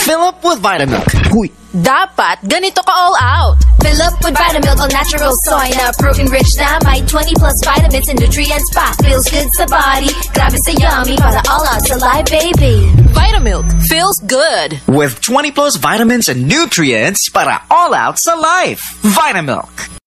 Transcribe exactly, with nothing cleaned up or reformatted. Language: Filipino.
Fill up with Vitamilk. Huy. Dapat ganito ka all out. Fill up with Vitamilk, all natural soy na protein-rich na may twenty plus vitamins and nutrients pa. Feels good sa body, grabe sa yummy, para all out sa life, baby. Vitamilk feels good. With twenty plus vitamins and nutrients para all out sa life. Vitamilk.